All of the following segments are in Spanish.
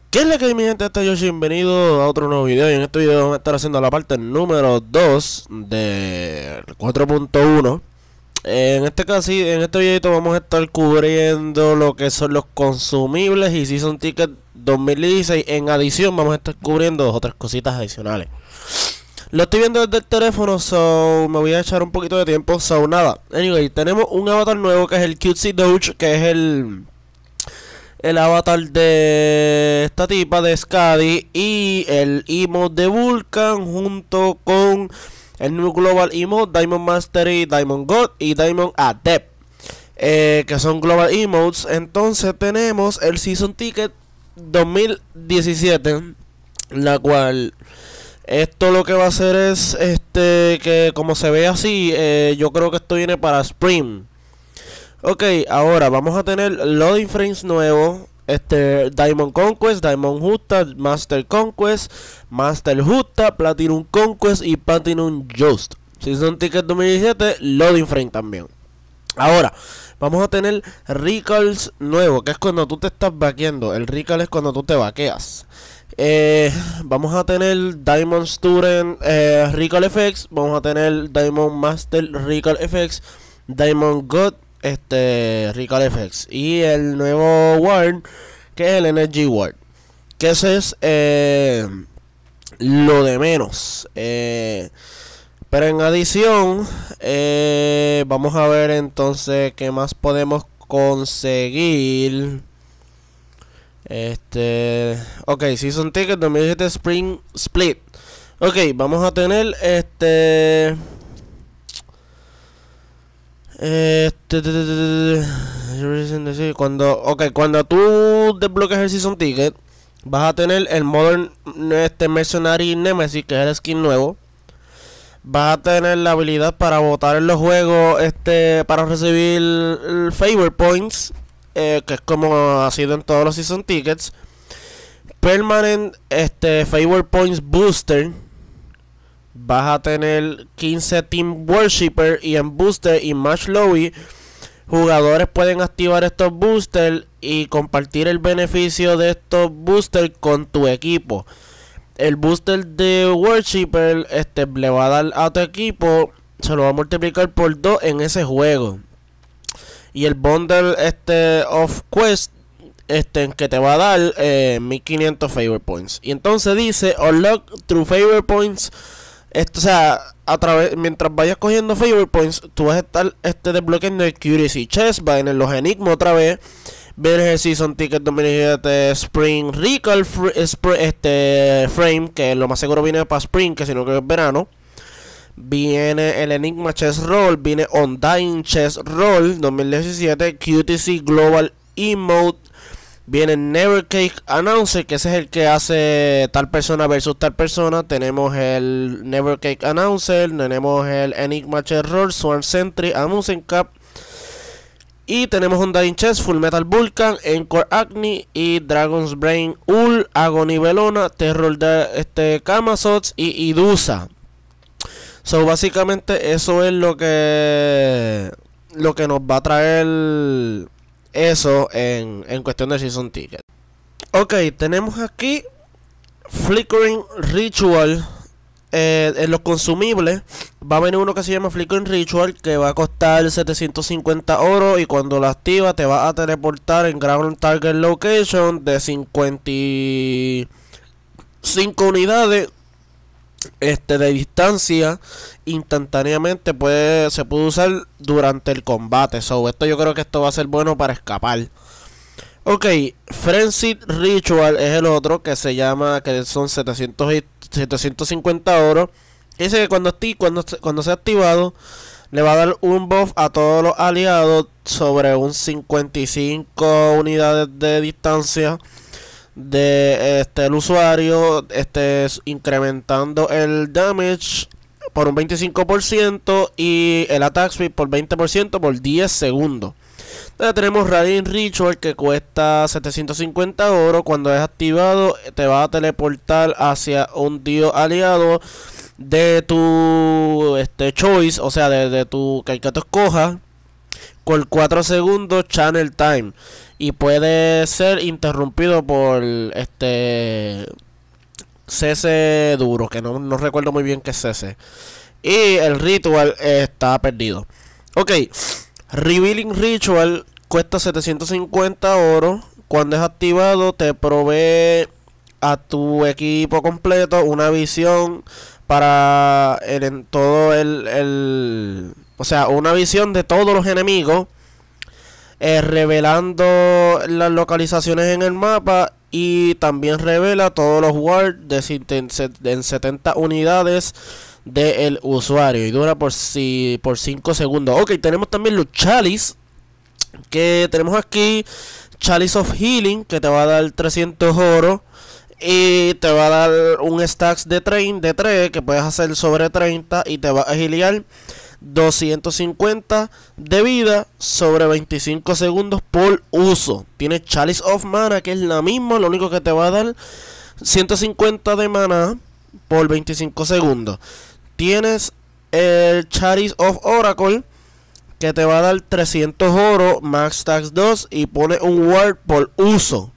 ¿Qué es la que hay, mi gente? Este es Yoshi, bienvenido a otro nuevo video. Y en este video vamos a estar haciendo la parte número 2 de 4.1. En este caso, en este video vamos a estar cubriendo lo que son los consumibles y Season Ticket 2016. En adición vamos a estar cubriendo dos o tres cositas adicionales. Lo estoy viendo desde el teléfono, so me voy a echar un poquito de tiempo. So nada, anyway, tenemos un avatar nuevo que es el Cutesy Doge, que es el avatar de esta tipa de Skadi, y el emote de Vulcan junto con el New Global Emote, Diamond Mastery, Diamond God y Diamond Adept, que son Global Emotes. Entonces tenemos el Season Ticket 2017, la cual esto lo que va a hacer es que como se ve así, yo creo que esto viene para Spring. Ok, ahora vamos a tener loading frames nuevos, Diamond Conquest, Diamond Justa, Master Conquest, Master Justa, Platinum Conquest y Platinum Just. Season Ticket 2017, loading frame también. Ahora, vamos a tener recalls nuevos, que es cuando tú te estás vaqueando. El recall es cuando tú te vaqueas. Vamos a tener Diamond Student Recall Effects, vamos a tener Diamond Master Recall Effects, Diamond God Recall Effects y el nuevo Ward, que es el Energy Ward, que ese es lo de menos. Pero en adición, vamos a ver entonces qué más podemos conseguir. Ok, Season Ticket 2017 Spring Split. Ok, vamos a tener cuando tú desbloques el Season Ticket, vas a tener el Modern Mercenary Nemesis, que es el skin nuevo. Vas a tener la habilidad para votar en los juegos, para recibir Favor Points, que es como ha sido en todos los Season Tickets. Permanent Favor Points Booster. Vas a tener 15 Team Worshipper, y en Booster y Match Lobby jugadores pueden activar estos boosters y compartir el beneficio de estos boosters con tu equipo. El booster de Worshipper le va a dar a tu equipo, se lo va a multiplicar por 2 en ese juego. Y el bundle of quest que te va a dar 1500 favor points. Y entonces dice unlock through favor points. O sea, mientras vayas cogiendo favor points, tú vas a estar desbloqueando el Curiosity Chest, va en los enigmas otra vez. Viene el Season Ticket 2017 Spring Recall Frame, que lo más seguro viene para Spring, que si no que es verano. Viene el Enigma Chess Roll, viene Undying Chess Roll 2017, QTC Global Emote, viene Never Cake Announcer, que ese es el que hace tal persona versus tal persona. Tenemos el Never Cake Announcer, tenemos el Enigma Chess Roll, Swarm Sentry, Amusen Cap, y tenemos Undying Chess, Full Metal Vulcan, Encore Acne y Dragon's Brain Ul, Agony Velona, Terror de Kamazots y Idusa. So básicamente eso es lo que nos va a traer eso en cuestión de Season Ticket. Ok, tenemos aquí Flickering Ritual. En los consumibles va a venir uno que se llama Flickering Ritual, que va a costar 750 oro, y cuando lo activa te va a teleportar en Ground Target Location de 55 unidades de distancia instantáneamente. se puede usar durante el combate. So, esto yo creo que esto va a ser bueno para escapar. Ok, Frenzied Ritual es el otro, que se llama, que son 750 oro. Dice que cuando sea activado, le va a dar un buff a todos los aliados sobre un 55 unidades de distancia de el usuario, incrementando el damage por un 25% y el attack speed por 20% por 10 segundos. Entonces tenemos Radiant Ritual, que cuesta 750 oro. Cuando es activado te va a teleportar hacia un dios aliado de tu choice, o sea de tu que tú escojas, por 4 segundos Channel Time. y puede ser interrumpido por CC duro, que no recuerdo muy bien qué es CC. Y el ritual está perdido. Ok, Revealing Ritual cuesta 750 oro. Cuando es activado te provee a tu equipo completo una visión para en todo o sea, una visión de todos los enemigos, revelando las localizaciones en el mapa, y también revela todos los wards en 70 unidades del usuario y dura por 5 segundos. Ok, tenemos también los Chalice, que tenemos aquí Chalice of Healing, que te va a dar 300 oro y te va a dar un stacks de 3 que puedes hacer sobre 30 y te va a healear 250 de vida sobre 25 segundos por uso. Tienes Chalice of Mana, que es la misma, lo único que te va a dar 150 de mana por 25 segundos. Tienes el Chalice of Oracle, que te va a dar 300 oro, max stacks 2 y pone un ward por uso.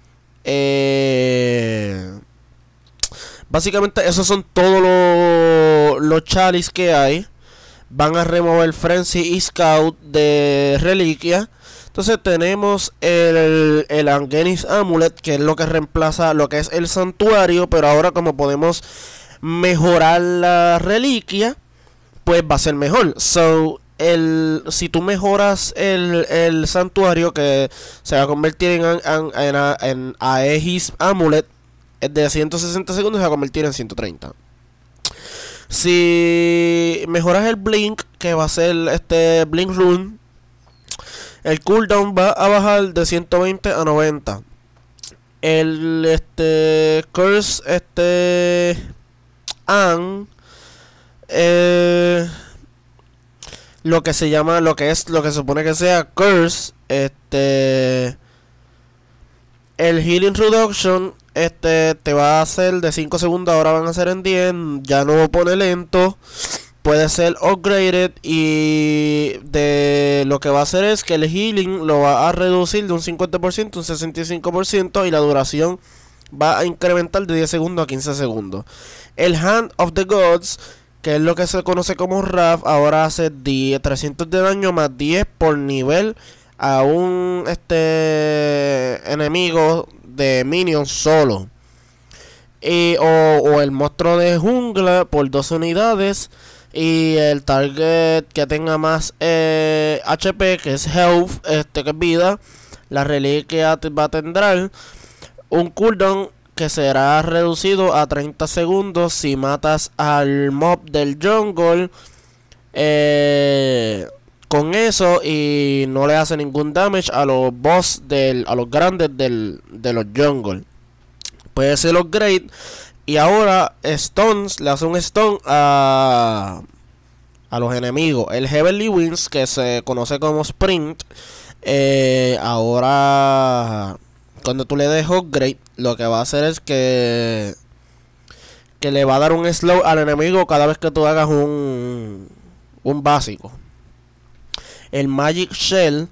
Básicamente esos son todos los Chalice que hay. Van a remover Frenzy y Scout de reliquia. Entonces tenemos el Angenis Amulet, que es lo que reemplaza lo que es el santuario. Pero ahora, como podemos mejorar la reliquia, pues va a ser mejor. Si tú mejoras el santuario, que se va a convertir en Aegis Amulet, es de 160 segundos, se va a convertir en 130. Si mejoras el Blink, que va a ser Blink Rune, el cooldown va a bajar de 120 a 90. El Curse lo que se llama, lo que se supone que sea Curse, el Healing Reduction te va a hacer de 5 segundos, ahora van a ser en 10. Ya no pone lento. Puede ser upgraded, y de lo que va a hacer es que el healing lo va a reducir de un 50% a un 65%, y la duración va a incrementar de 10 segundos a 15 segundos. El Hand of the Gods, que es lo que se conoce como RAF, ahora hace 300 de daño más 10 por nivel a un enemigo de minions solo. O el monstruo de jungla por 2 unidades. Y el target que tenga más HP, que es health, que es vida, la reliquia va a tener un cooldown que será reducido a 30 segundos si matas al mob del jungle con eso, y no le hace ningún damage a los boss a los grandes de los jungle. Puede ser upgrade. Y ahora Stones le hace un stone a los enemigos. El Heavenly Winds, que se conoce como Sprint, ahora cuando tú le des upgrade, lo que va a hacer es que le va a dar un slow al enemigo cada vez que tú hagas un básico. El Magic Shell,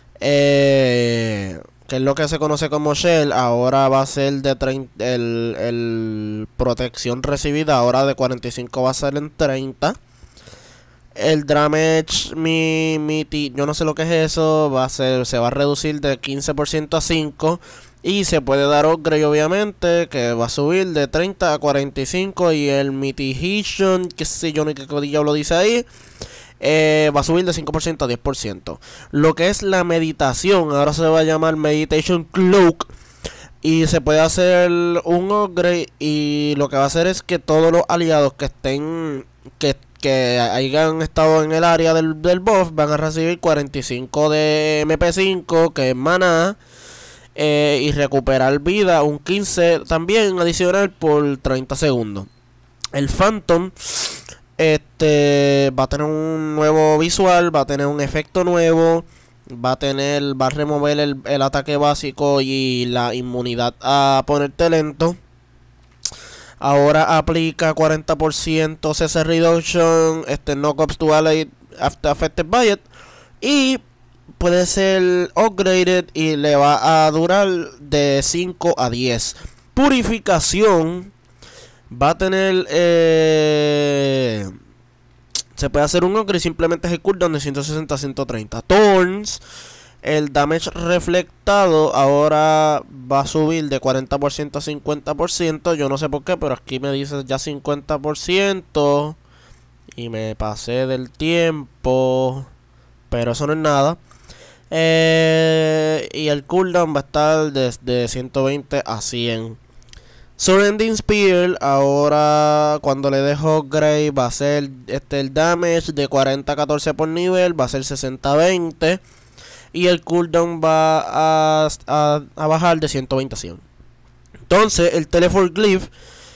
que es lo que se conoce como Shell, ahora va a ser de 30. El protección recibida ahora de 45 va a ser en 30. El Damage yo no sé lo que es eso, se va a reducir de 15% a 5. Y se puede dar upgrade, obviamente, que va a subir de 30 a 45. Y el Mitigation, que sé yo ni qué diablo dice ahí, va a subir de 5% a 10%. Lo que es la meditación ahora se va a llamar Meditation Cloak, y se puede hacer un upgrade, y lo que va a hacer es que todos los aliados que estén que hayan estado en el área del buff van a recibir 45 de MP5, que es maná, y recuperar vida un 15 también adicional por 30 segundos. El Phantom va a tener un nuevo visual, va a tener un efecto nuevo, va a remover el ataque básico y la inmunidad a ponerte lento. Ahora aplica 40% CC Reduction, Knockups to Ally after affected by it. Y puede ser upgraded y le va a durar de 5 a 10. Purificación va a tener... se puede hacer un upgrade, simplemente es el cooldown de 160 a 130. Thorns, el damage reflectado ahora va a subir de 40% a 50%. Yo no sé por qué, pero aquí me dice ya 50%. Y me pasé del tiempo, pero eso no es nada. Y el cooldown va a estar desde 120 a 100. Surrending Spear, ahora cuando le dejo upgrade va a ser el damage de 40 a 14 por nivel, va a ser 60 a 20. Y el cooldown va a bajar de 120 a 100. Entonces el Teleforglyph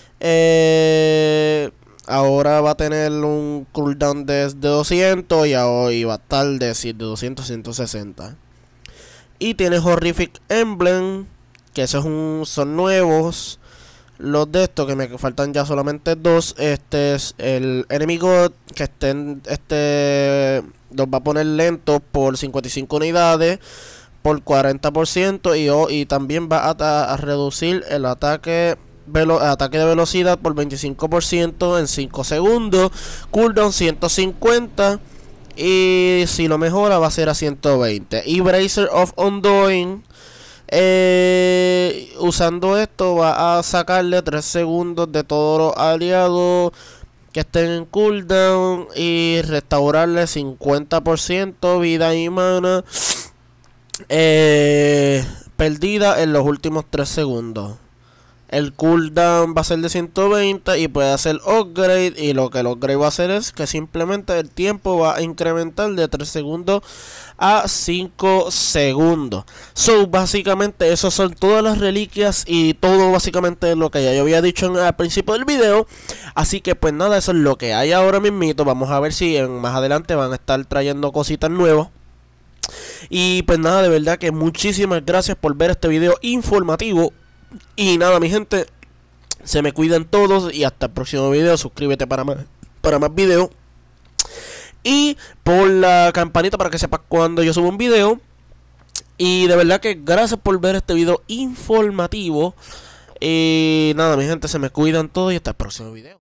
ahora va a tener un cooldown de 200 y va a estar de 200 a 160. Y tiene Horrific Emblem, que esos son nuevos. Los de estos, que me faltan ya solamente dos. Este es el Enemy God, que los va a poner lentos por 55 unidades, por 40%. Y también va a reducir el ataque de velocidad por 25% en 5 segundos. Cooldown 150. Y si lo mejora va a ser a 120. Y Bracer of Undoing, usando esto va a sacarle 3 segundos de todos los aliados que estén en cooldown y restaurarle 50% vida y mana perdida en los últimos 3 segundos. El cooldown va a ser de 120 y puede hacer upgrade. Y lo que el upgrade va a hacer es que simplemente el tiempo va a incrementar de 3 segundos a 5 segundos. So, básicamente, esas son todas las reliquias y todo básicamente lo que ya yo había dicho al principio del video. Así que, pues nada, eso es lo que hay ahora mismito. Vamos a ver si más adelante van a estar trayendo cositas nuevas. Y pues nada, de verdad que muchísimas gracias por ver este video informativo. Y nada, mi gente, se me cuidan todos y hasta el próximo video. Suscríbete para más videos. Y por la campanita para que sepas cuando yo subo un video. Y de verdad que gracias por ver este video informativo. Y nada, mi gente, se me cuidan todos y hasta el próximo video.